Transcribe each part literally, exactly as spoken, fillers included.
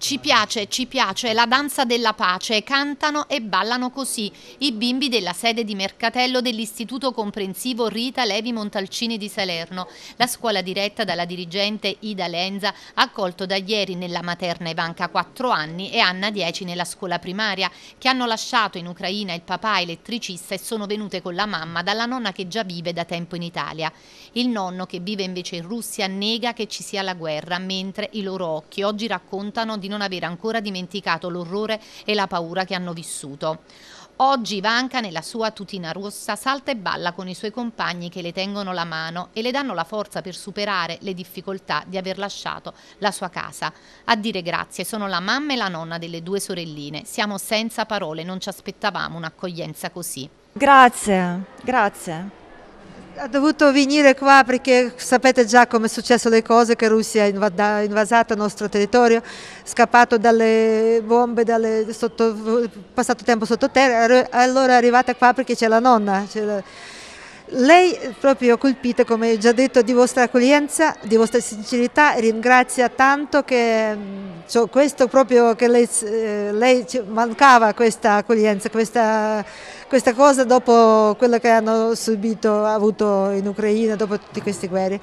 Ci piace, ci piace, la danza della pace, cantano e ballano così i bimbi della sede di Mercatello dell'Istituto Comprensivo Rita Levi Montalcini di Salerno. La scuola diretta dalla dirigente Ida Lenza ha accolto da ieri nella materna Ivanka quattro anni e Anna dieci nella scuola primaria, che hanno lasciato in Ucraina il papà elettricista e sono venute con la mamma dalla nonna che già vive da tempo in Italia. Il nonno, che vive invece in Russia, nega che ci sia la guerra, mentre i loro occhi oggi raccontano di non avere ancora dimenticato l'orrore e la paura che hanno vissuto. Oggi Ivanka, nella sua tutina rossa, salta e balla con i suoi compagni che le tengono la mano e le danno la forza per superare le difficoltà di aver lasciato la sua casa. A dire grazie sono la mamma e la nonna delle due sorelline. Siamo senza parole, non ci aspettavamo un'accoglienza così. Grazie, grazie. Ha dovuto venire qua perché sapete già come è successo le cose, che Russia ha invasato il nostro territorio, scappato dalle bombe, dalle, sotto, passato tempo sottoterra, allora è arrivata qua perché c'è la nonna. La... Lei è proprio colpita, come già detto, di vostra accoglienza, di vostra sincerità, e ringrazia tanto che cioè, questo proprio che lei, lei mancava questa accoglienza, questa, questa cosa dopo quello che hanno subito, avuto in Ucraina, dopo tutte queste guerre.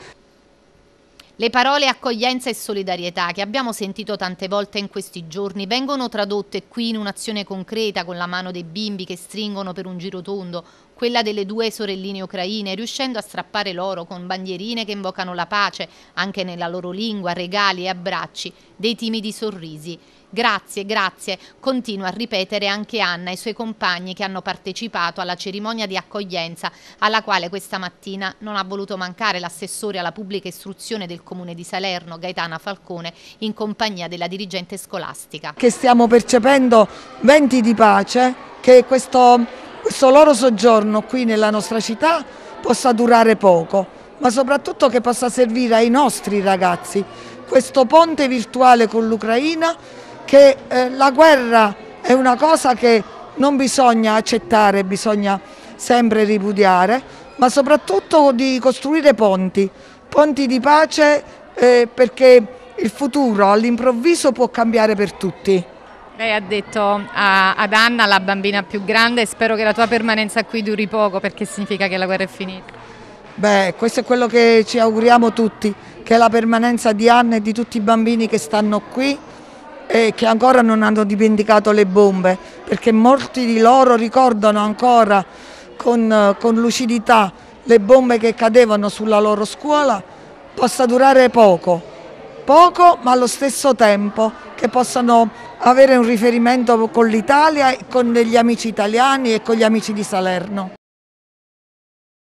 Le parole accoglienza e solidarietà che abbiamo sentito tante volte in questi giorni vengono tradotte qui in un'azione concreta con la mano dei bimbi che stringono per un giro tondo quella delle due sorelline ucraine, riuscendo a strappare loro con bandierine che invocano la pace, anche nella loro lingua, regali e abbracci, dei timidi sorrisi. Grazie, grazie, continua a ripetere anche Anna e i suoi compagni che hanno partecipato alla cerimonia di accoglienza, alla quale questa mattina non ha voluto mancare l'assessore alla pubblica istruzione del comune di Salerno, Gaetana Falcone, in compagnia della dirigente scolastica. Che stiamo percependo venti di pace, che questo, questo loro soggiorno qui nella nostra città possa durare poco, ma soprattutto che possa servire ai nostri ragazzi, questo ponte virtuale con l'Ucraina, che eh, la guerra è una cosa che non bisogna accettare, bisogna sempre ripudiare, ma soprattutto di costruire ponti, ponti di pace, eh, perché il futuro all'improvviso può cambiare per tutti. Lei ha detto a, ad Anna, la bambina più grande, spero che la tua permanenza qui duri poco, perché significa che la guerra è finita. Beh, questo è quello che ci auguriamo tutti, che la permanenza di Anna e di tutti i bambini che stanno qui e che ancora non hanno dimenticato le bombe, perché molti di loro ricordano ancora con, con lucidità le bombe che cadevano sulla loro scuola, possa durare poco, poco ma allo stesso tempo che possano avere un riferimento con l'Italia, con gli amici italiani e con gli amici di Salerno.